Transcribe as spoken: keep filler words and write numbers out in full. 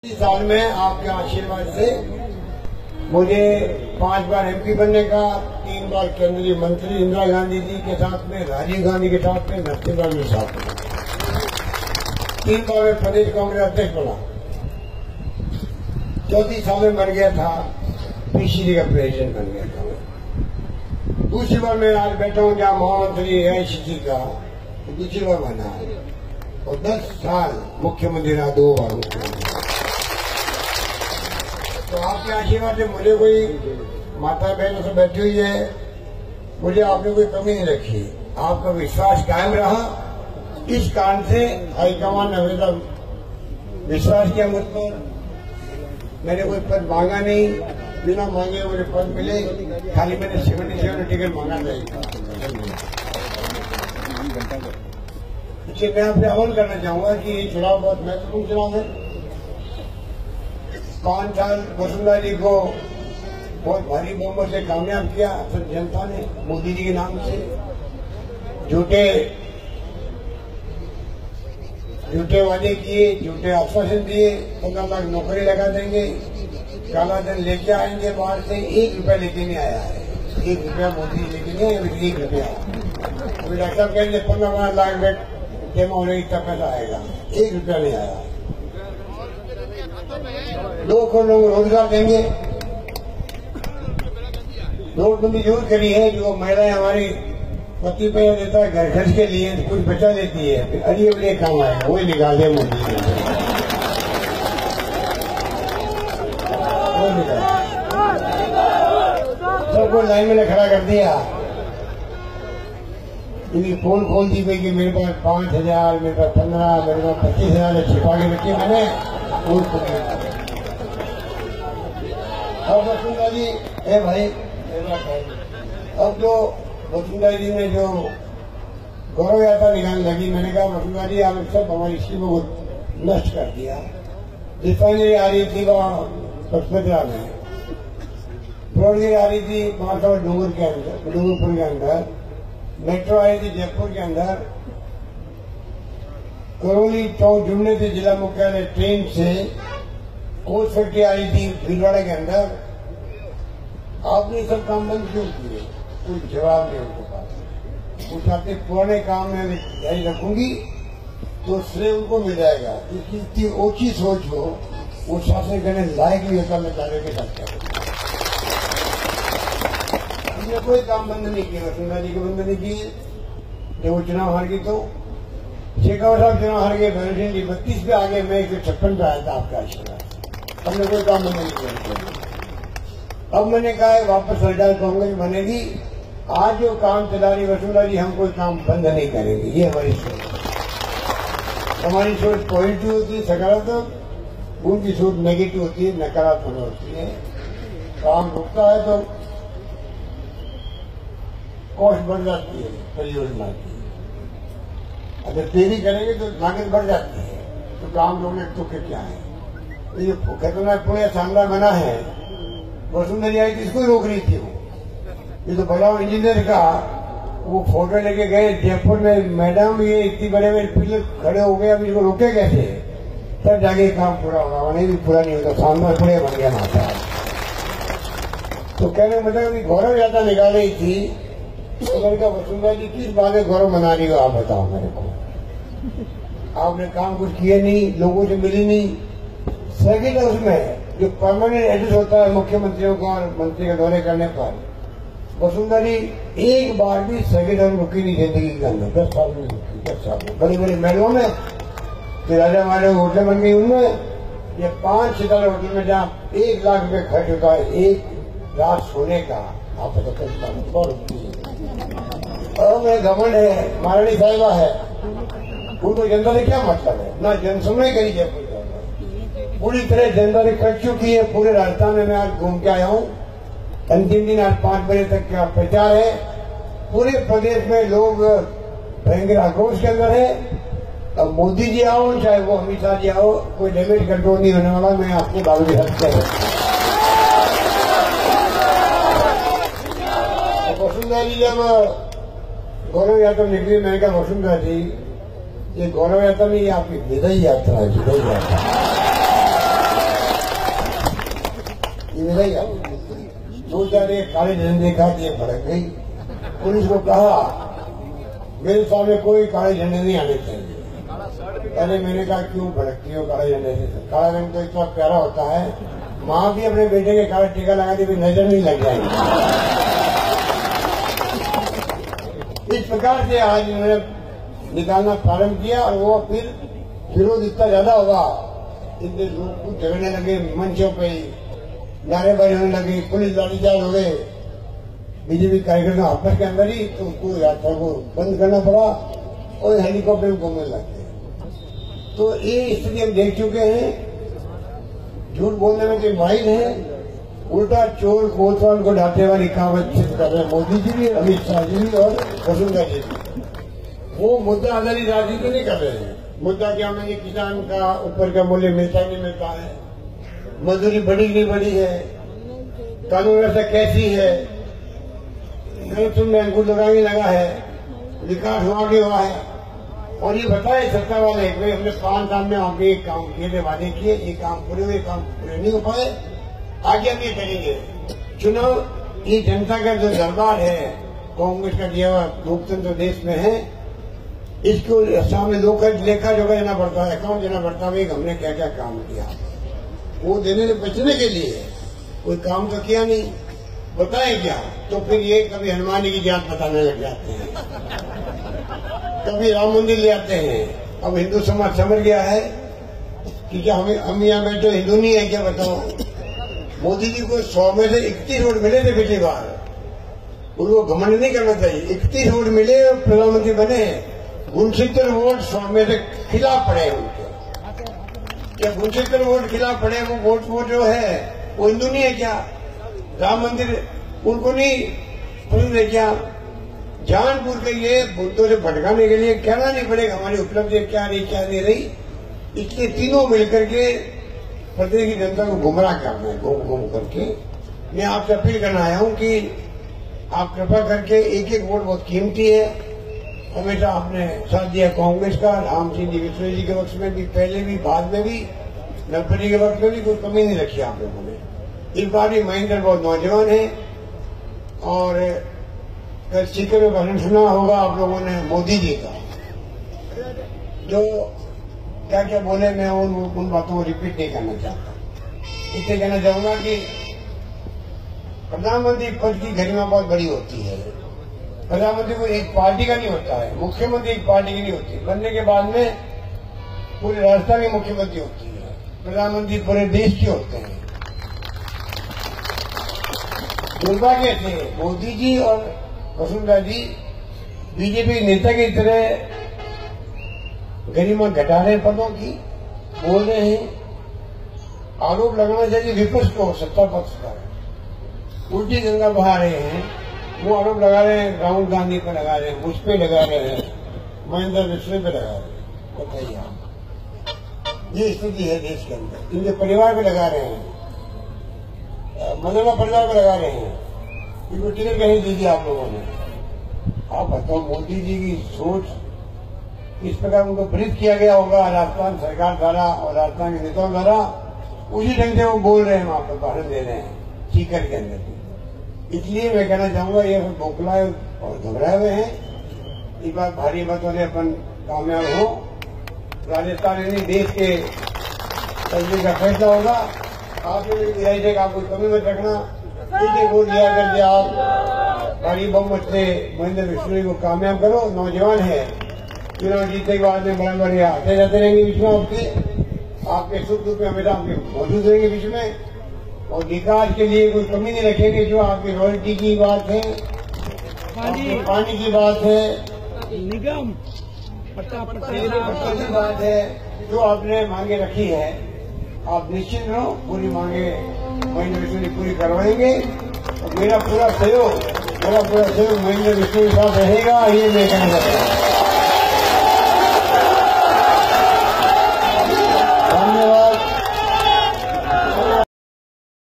इस साल में आपके आशीर्वाद से मुझे पांच बार एमपी बनने का, तीन बार केंद्रीय मंत्री इंदिरा गांधी जी के साथ में, राजीव गांधी के साथ में, नरसिम्हा के साथ में, तीन बार में प्रदेश कांग्रेस अध्यक्ष बना। चौथी साल में बन गया था पीसीसी का प्रेसिडेंट बन गया था। दूसरी बार मैं आज बैठा हूँ जहाँ महामंत्री एआईसीसी का, दूसरी बार बना और दस साल मुख्यमंत्री रहा, दो बार मुख्यमंत्री। तो आपके आशीर्वाद से मुझे कोई माता बहनों से बैठी हुई है, मुझे आपने कोई कमी नहीं रखी, आपका विश्वास कायम रहा। इस कारण से हाईकमान ने हमेशा विश्वास किया मुझ पर। मैंने कोई पद मांगा नहीं, बिना मांगे मुझे पद मिले। खाली मैंने सेवेंटी सेवन टिकट मांगा था। इसलिए मैं आपसे आह्वान करना चाहूंगा कि ये चुनाव बहुत महत्वपूर्ण चुनाव है। पांच साल वसुंधरा जी को बहुत भारी बहुमत से कामयाब किया सब जनता ने, मोदी जी के नाम से। झूठे झूठे वादे किए, झूठे आश्वासन दिए, पंद्रह लाख नौकरी लगा देंगे, काला धन लेके आएंगे बाहर से। एक रुपया लेके नहीं आया है, एक रुपया मोदी लेके नहीं आया, अभी एक रुपया। अभी डॉक्टर साहब कहेंगे पंद्रह लाख बेड जमा होने इतना पैसा आएगा, एक रुपया नहीं आया। दो करोड़ लोग रोजगार देंगे। नोटबंदी जरूर करी है, जो महिलाएं हमारी पति पैसा देता है घर खर्च के लिए, कुछ बचा लेती है, फिर अड़िए बड़िए काम आएगा, वही निकाल दे मोदी ने। सबको लाइन में खड़ा कर दिया। इनकी फोन खोल दी गई कि मेरे पास पांच हजार, मेरे पास पंद्रह, मेरे पास पच्चीस हजार छिपा के रखी मैंने। अब वसुंधरा जी, ए भाई, अब जो वसुंधरा जी ने जो गौरव यात्रा निकालने लगी, मैंने कहा वसुंधरा जी आप सब हमारी स्कीमों को नष्ट कर दिया। रिफाइनरी आ रही थी वहाँ पचपत्रा में, प्रोडगिरी आ रही थी महासभा डूंगर के अंदर, डूंगरपुर के अंदर, मेट्रो आई थी जयपुर के अंदर, करौली चौक जुड़ने थे जिला मुख्यालय ट्रेन से, कोच फैक्ट्री आई थी भीलवाड़ा के अंदर। आपने सब काम बंद क्यों किए? कोई जवाब नहीं उनके पास। वो चाहते पुराने काम में जारी रखूंगी तो श्रेय उनको मिल जाएगा। क्योंकि इतनी ऊंची सोच हो, वो शासन करने लायक नहीं होता। मैं कार्य के साथ हमने कोई काम बंद नहीं किया, वसुंधरा जी के बंद नहीं किए। जब वो चुनाव हार गई तो शेखावत साहब चुनाव हार गए, भैरव जी बत्तीस पे आ गए, मैं एक सौ छप्पन पे आया था आपका आशीर्वाद। हमने कोई काम बंद नहीं किया। अब मैंने कहा है वापस सरकार कांग्रेस बनेगी। आज जो काम चला रही वसुंधरा जी, हम कोई काम बंद नहीं करेंगे। ये हमारी सोच। हमारी सोच पॉजिटिव होती है, सकारात्मक। उनकी सोच नेगेटिव होती है, नकारात्मक होती है। काम रुकता है तो कॉस्ट बढ़ जाती है परियोजना की। अगर देरी करेंगे तो लागत बढ़ जाती है, तो काम रोकने तो क्या है। तो ये खतरनाक पुणे शानदार बना है, वसुंधरा आई थी, इसको रोक रही थी वो। ये तो बड़ा इंजीनियर का वो फोटो लेके गए जयपुर में, मैडम ये इतनी बड़े बड़े पिलर खड़े हो गए, अब इसको रोके कैसे? तब जाके काम पूरा होगा, नहीं भी पूरा नहीं होता। शानदार पुणे बन गया माता। तो कहने मतलब गौरव यात्रा निकाल रही थी, तो मैंने कहा वसुंधरा जी किस बात में गौरव मना रही हो आप बताओ मेरे को। आपने काम कुछ किए नहीं, लोगों से मिली नहीं। सेकेंड उसमें जो परमानेंट एड्रेस होता है मुख्यमंत्रियों का और मंत्री का दौरे करने पर, वसुंधरा जी एक बार भी सेकेंड हाउस रुकी नहीं जिंदगी के अंदर। दस साल में रुकी, दस साल में बड़ी बड़ी महलों में, फिर राजा महाराजा होटल बन गई उनमें। ये पांच सितारे होटल में जहाँ एक लाख रुपये खर्च होता है एक रात सोने का, आप पता और मैं घमंड है, महारानी साहिबा है, उनको जनता से क्या मतलब है? ना जनसुनवाई करी जयपुर में, पूरी तरह जनता ने कर चुकी है। पूरे राजस्थान में मैं आज घूम के आया हूँ। अंतिम दिन आज पांच बजे तक का प्रचार है। पूरे प्रदेश में लोग भयंकर आक्रोश के अंदर है। अब मोदी जी आओ चाहे वो अमित शाह जी आओ, कोई डैमेज कंट्रोल नहीं होने वाला। मैं आपके बावजूद हटते हैं। वसुंधरा जी जब गौरव यात्रा निकली, मैंने कहा वसुंधरा जी ये गौरव यात्रा नहीं, आपकी विदाई यात्रा है, विदाई यात्रा। दो चार एक काले झंडे देखा दिए, भड़क गई। पुलिस को कहा मेरे सामने कोई काले झंडे नहीं आने चाहिए। अरे मैंने कहा क्यों भड़कती हो काले झंडे से? काला रंग तो इतना प्यारा होता है, माँ भी अपने बेटे के काला टीका लगा दी, नजर नहीं लग जाएगी। इस प्रकार से आज उन्होंने निकालना प्रारंभ किया और वो फिर विरोध इतना ज्यादा हुआ, इतने लोग कुछ झगड़ने लगे, मंचों पे नारेबाजी होने लगी, पुलिस लाठीचार्ज हो गए, बीजेपी कार्यकर्ता आपस के अंदर ही, तो उसको यात्रा को बंद करना पड़ा और हेलीकॉप्टर में घूमने लग गए। तो ये स्थिति हम देख चुके हैं। झूठ बोलने में जो माहिर है, उल्टा चोर कोतवाल को ढाते वाली कहावत कर रहे हैं मोदी जी भी, अमित शाह जी भी और वसुंधरा जी भी। वो मुद्दा आधारित राजनीति नहीं कर रहे हैं। मुद्दा क्या होना, किसान का ऊपर का मूल्य मिलता ही नहीं मिलता है, मजदूरी बढ़ी नहीं बढ़ी है, कानून व्यवस्था कैसी है, करप्शन में अंकुश लगा ही लगा है, विकास हुआ भी हुआ है। और ये बताए सरकार वाले कि हमने पांच साल में आगे एक काम किए थे, वादे किए, ये काम पूरे हुए, काम पूरे नहीं हो पाए, आगे हम ये करेंगे। चुनाव ये जनता का जो दरबार है, कांग्रेस का दिया हुआ लोकतंत्र देश में है, इसको सामने लोग लेखा जोखा देना पड़ता है, अकाउंट देना पड़ता है, हमने क्या क्या काम किया। वो देने से बचने के लिए कोई काम तो किया नहीं, बताए क्या, तो फिर ये कभी हनुमान जी की जात बताने लग जाते हैं, कभी राम मंदिर ले आते हैं। अब हिंदू समाज समझ गया है कि क्या हमें हम यहाँ बैठे हिंदू नहीं है क्या, बताओ। मोदी जी को सौ में से इकतीस वोट मिले थे पिछली बार, उनको घमंड नहीं करना चाहिए। इकतीस वोट मिले और प्रधानमंत्री बने, उनसत्तर वोट सौ में से खिलाफ पड़े उनके। क्या उनसत्तर वोट खिलाफ पड़े, वो वोट वोट जो है वो हिंदू नहीं है क्या? राम मंदिर उनको नहीं पसंद है क्या? जानबूझ के ये मुद्दों से भटकाने के लिए कहना नहीं पड़ेगा हमारी उपलब्धि क्या रही क्या नहीं रही, इसलिए तीनों मिलकर के प्रदेश की जनता को गुमराह करना है, घूम घूम करके। मैं आपसे अपील करना आया हूं कि आप कृपा करके, एक एक वोट बहुत कीमती है, हमेशा आपने साथ दिया कांग्रेस का, राम सिंह जी विश्व जी के वक्त में भी, पहले भी, बाद में भी, नरपति के वक्त में भी कोई कमी नहीं रखी आप लोगों ने। इस बार भी महेंद्र बहुत नौजवान है और कल सीकर में भाषण सुना होगा आप लोगों ने मोदी जी का, जो क्या क्या बोले, मैं उन उन बातों को रिपीट नहीं करना चाहता। इससे कहना चाहूंगा कि प्रधानमंत्री पद की गरिमा बहुत बड़ी होती है। प्रधानमंत्री को एक पार्टी का नहीं होता है, मुख्यमंत्री एक पार्टी की नहीं होती, बनने के बाद में पूरे राजस्थान की मुख्यमंत्री होती है, प्रधानमंत्री पूरे देश के होते हैं। दुर्भाग्य से मोदी जी और वसुंधरा जी बीजेपी नेता की तरह गरिमा घटा रहे पदों की, बोल रहे हैं, आरोप लगाना चाहिए विपक्ष को, सत्ता पक्ष पर उल्टी गंगा बहा रहे हैं। वो आरोप लगा रहे हैं, राहुल गांधी पर लगा रहे हैं, मुझ पे लगा रहे हैं, महेंद्र विश्व पे लगा रहे हैं। बताइए आप, ये स्थिति है देश के अंदर। इनके परिवार पे लगा रहे हैं, मदना परिवार पे लगा रहे हैं, इनको टिकट कहीं दीजिए आप लोगों ने। आप बताओ, मोदी जी की सोच इस प्रकार उनको प्रेरित किया गया होगा राजस्थान सरकार द्वारा और राजस्थान के नेताओं द्वारा, उसी ढंग से वो बोल रहे हैं, वहां पर भाषण दे रहे हैं सीकर के अंदर। इसलिए मैं कहना चाहूंगा, ये बौखलाए और घबराए हुए हैं। इस बार भारी मतों से अपन कामयाब हो, राजस्थान यानी देश के तस्वीर का फैसला होगा। आप लोग गुजारिश है कि आप कोई कमी मत रखना, इसे वोट दिया करके आप भारी बहुमत से महेंद्र विश्व को कामयाब करो। नौजवान है, चुनाव जीतने के बाद में बड़ा बड़े आते जाते रहेंगे बीच में, आपके आपके सुख दुख में हमेशा आपके मौजूद रहेंगे बीच में, और विकास के लिए कोई कमी नहीं रखेंगे। जो आपकी रॉयल्टी की बात है, पानी, पानी की बात है, निगम की बात है, जो आपने मांगे रखी है, आप निश्चित रहो, पूरी मांगे महेंद्र विश्व पूरी करवाएंगे। और मेरा पूरा सहयोग मेरा पूरा सहयोग महेंद्र विश्व के साथ रहेगा, ये मैं कहना चाहता हूँ।